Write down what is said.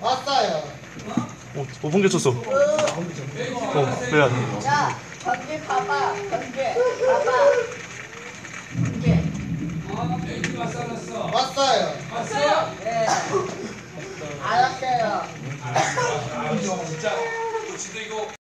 왔어요. 번개 쳤어. 그래야 돼. 자, 번개 봐봐. 번개 봐봐. 번개. 왔어요. 왔어요? 네. 알았어요. 진짜. 너 진짜 이거.